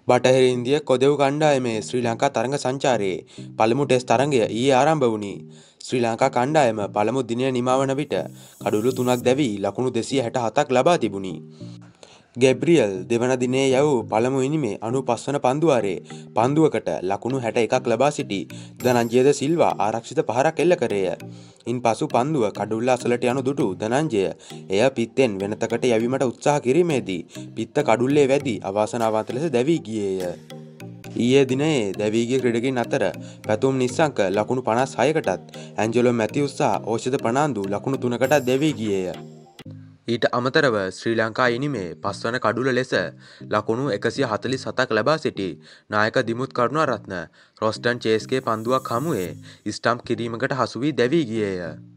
බටහිර ඉන්දිය කොදෙව් කණ්ඩායමේ ශ්‍රී ලංකා තරඟ සංචාරයේ පළමු ටෙස්ට් තරඟය ඊයේ ආරම්භ වුණි. ශ්‍රී ලංකා කණ්ඩායම පළමු දිනය නිමවන විට කඩුළු 3ක් දැවී ලකුණු 267ක් ලබා තිබුණි. ගැබ්‍රියල් දෙවන දිනේ යවූ පළමු ඉනිමේ 95 වන පන්දුවාරයේ පන්දුවකට ලකුණු 61ක් ලබා සිටි ධනංජයද සිල්වා ආරක්ෂිත පහරක් එල්ල කරේය. ඉන්පසු පන්දුව කඩුල්ල අසලට යනු දුටු ධනංජය එය පිත්තෙන් වෙනතකට යැවීමට උත්සාහ කිරීමේදී පිත්ත කඩුල්ලේ වැදී අවාසනාවන්ත ලෙස දැවී ගියේය. ඊයේ දිනයේ දැවී ගිය ක්‍රීඩකින් අතර පැතුම් නිස්සංක ලකුණු 56කටත් ඇන්ජලෝ මැතිව්ස් සහ ඕෂධ ප්‍රනාන්දු ලකුණු 3කටත් දැවී ගියේය. ඊට අමතරව ශ්‍රී ලංකා ඉනිමේ 5 වන කඩුල ලෙස ලකුණු 147ක් ලබා සිටි නායක දිමුත් කරුණාරත්න රොස්ටන් චේස්ගේ පන්දුවක් හමුවේ ස්ටම්ප් කිරීමකට හසු වී දැවී ගියේය.